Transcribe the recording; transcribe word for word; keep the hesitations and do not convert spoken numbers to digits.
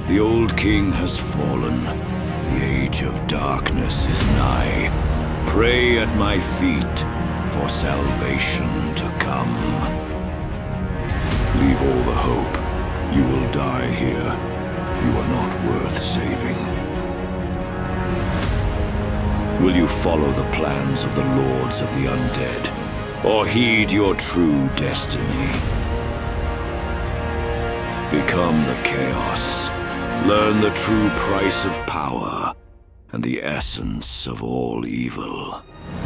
The old king has fallen. The age of darkness is nigh. Pray at my feet for salvation to come. Leave all the hope. You will die here. You are not worth saving. Will you follow the plans of the Lords of the Undead, or heed your true destiny? Become the Chaos. Learn the true price of power and the essence of all evil.